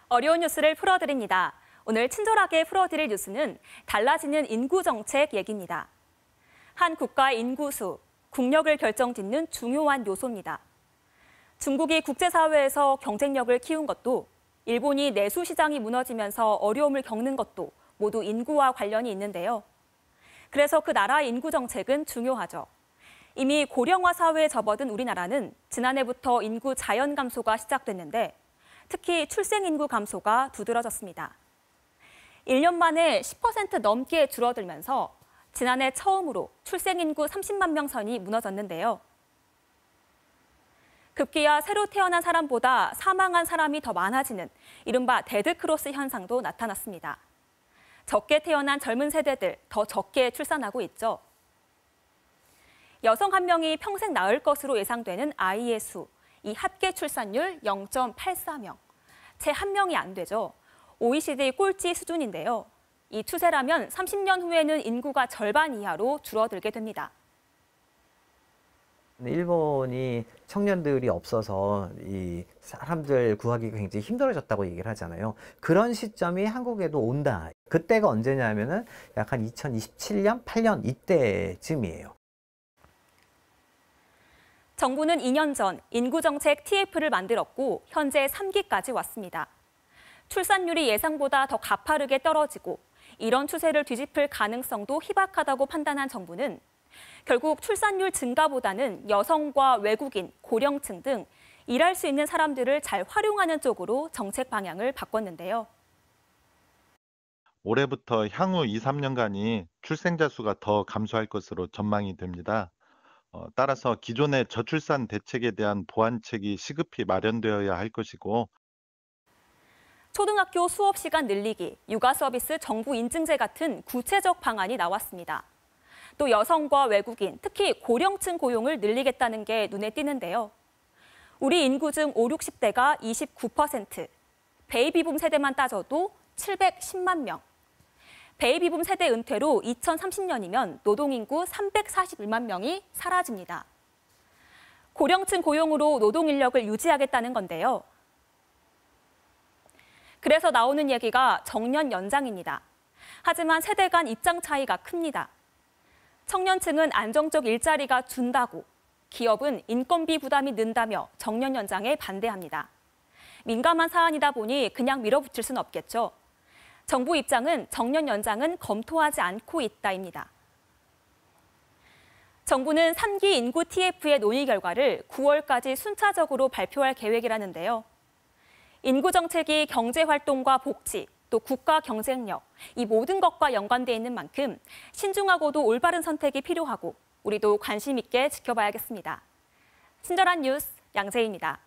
어려운 뉴스를 풀어드립니다. 오늘 친절하게 풀어드릴 뉴스는 달라지는 인구 정책 얘기입니다. 한 국가의 인구수, 국력을 결정짓는 중요한 요소입니다. 중국이 국제사회에서 경쟁력을 키운 것도, 일본이 내수 시장이 무너지면서 어려움을 겪는 것도 모두 인구와 관련이 있는데요. 그래서 그 나라의 인구 정책은 중요하죠. 이미 고령화 사회에 접어든 우리나라는 지난해부터 인구 자연 감소가 시작됐는데 특히 출생 인구 감소가 두드러졌습니다. 1년 만에 10% 넘게 줄어들면서 지난해 처음으로 출생 인구 30만 명 선이 무너졌는데요. 급기야 새로 태어난 사람보다 사망한 사람이 더 많아지는 이른바 데드크로스 현상도 나타났습니다. 적게 태어난 젊은 세대들 더 적게 출산하고 있죠. 여성 한 명이 평생 낳을 것으로 예상되는 아이의 수, 이 합계 출산율 0.84명. 채 한 명이 안 되죠. OECD 꼴찌 수준인데요. 이 추세라면 30년 후에는 인구가 절반 이하로 줄어들게 됩니다. 일본이 청년들이 없어서 이 사람들 구하기가 굉장히 힘들어졌다고 얘기를 하잖아요. 그런 시점이 한국에도 온다. 그때가 언제냐면은 약 한 2027년, 8년 이때쯤이에요. 정부는 2년 전 인구정책 TF를 만들었고 현재 3기까지 왔습니다. 출산율이 예상보다 더 가파르게 떨어지고 이런 추세를 뒤집을 가능성도 희박하다고 판단한 정부는 결국 출산율 증가보다는 여성과 외국인, 고령층 등 일할 수 있는 사람들을 잘 활용하는 쪽으로 정책 방향을 바꿨는데요. 올해부터 향후 2, 3년간이 출생자 수가 더 감소할 것으로 전망이 됩니다. 따라서 기존의 저출산 대책에 대한 보완책이 시급히 마련되어야 할 것이고, 초등학교 수업 시간 늘리기, 육아 서비스 정부 인증제 같은 구체적 방안이 나왔습니다. 또 여성과 외국인, 특히 고령층 고용을 늘리겠다는 게 눈에 띄는데요. 우리 인구 중 5, 60대가 29%, 베이비붐 세대만 따져도 710만 명. 베이비붐 세대 은퇴로 2030년이면 노동인구 341만 명이 사라집니다. 고령층 고용으로 노동 인력을 유지하겠다는 건데요. 그래서 나오는 얘기가 정년 연장입니다. 하지만 세대 간 입장 차이가 큽니다. 청년층은 안정적 일자리가 준다고, 기업은 인건비 부담이 는다며 정년 연장에 반대합니다. 민감한 사안이다 보니 그냥 밀어붙일 수는 없겠죠. 정부 입장은 정년 연장은 검토하지 않고 있다입니다. 정부는 3기 인구 TF의 논의 결과를 9월까지 순차적으로 발표할 계획이라는데요. 인구 정책이 경제 활동과 복지, 또 국가 경쟁력, 이 모든 것과 연관돼 있는 만큼 신중하고도 올바른 선택이 필요하고 우리도 관심 있게 지켜봐야겠습니다. 친절한 뉴스 양재희입니다.